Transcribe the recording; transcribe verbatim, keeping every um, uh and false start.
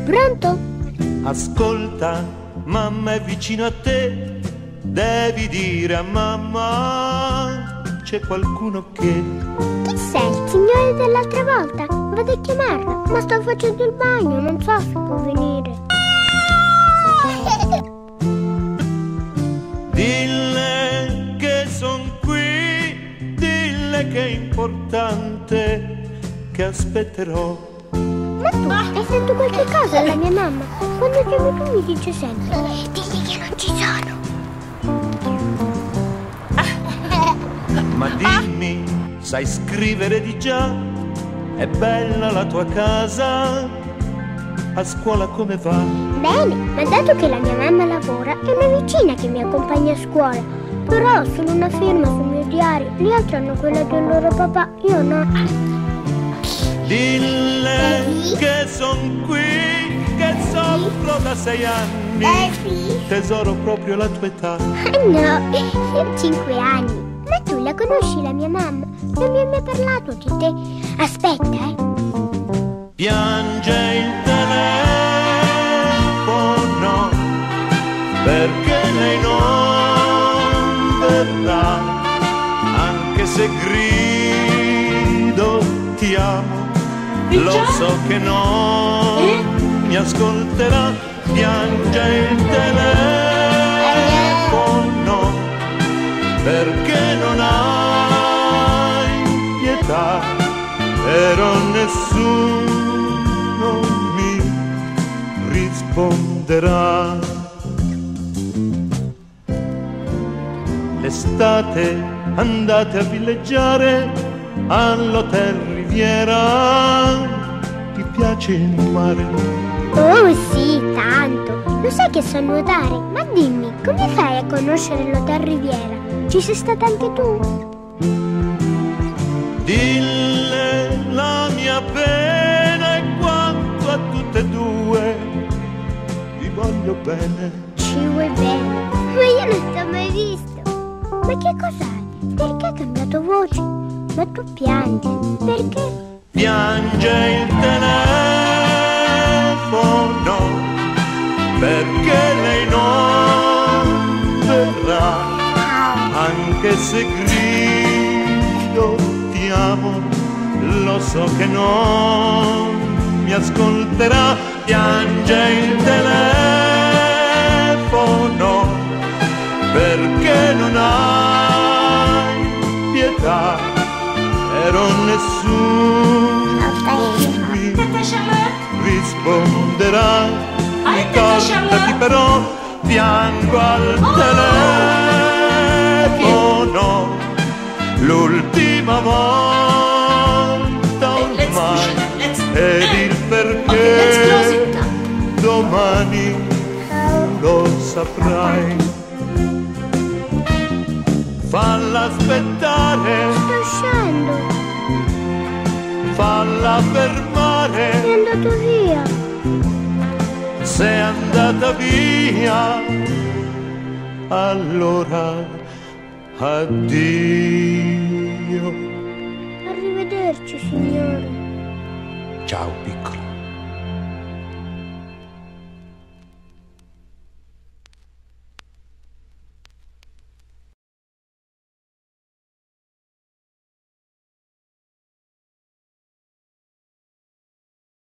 Pronto? Ascolta, mamma è vicino a te, devi dire a mamma c'è qualcuno che... Chi sei? Il signore dell'altra volta? Vado a chiamarlo, ma sto facendo il bagno, non so se può venire. Dille che son qui, dille che è importante, che aspetterò. Ma tu hai fatto qualche cosa alla mia mamma? Quando chiami tu mi dice sempre: digli che non ci sono. Ma dimmi, sai scrivere di già? È bella la tua casa? A scuola come va? Bene, ma dato che la mia mamma lavora, è una vicina che mi accompagna a scuola. Però ho solo una firma sul mio diario, gli altri hanno quella del loro papà, io no. Dille che son qui, che soffro da sei anni. Eh sì. Tesoro proprio la tua età. Ah no, io ho cinque anni. Ma tu la conosci la mia mamma? Non mi ha mai parlato di te. Aspetta, eh. Piange il telefono perché lei non verrà, anche se grido ti amo, lo so che non mi ascolterà. Piange il telefono perché non hai pietà, però nessuno mi risponderà. L'estate andate a villeggiare all'Hotel Riviera. Ti piace il mare? Oh sì, tanto. Lo sai che so nuotare? Ma dimmi, come fai a conoscere l'Hotel Riviera? Ci sei stata anche tu? Dille la mia pena e quanto a tutte e due vi voglio bene. Ci vuoi bene? Ma io non ti ho mai visto. Ma che cos'hai? Perché hai cambiato voce? Ma tu piangi. Perché? Piange il telefono perché lei non verrà, anche se grido ti amo, lo so che non mi ascolterà. Piange il telefono perché non hai pietà, però nessuno mi risponderà. Ricordati però, piango al telefono l'ultima volta ormai, ed il perché domani lo saprai. Falla aspettare, Sto uscendo. falla fermare, È andato via. sei andata via, allora addio. Arrivederci, signore. Ciao piccola.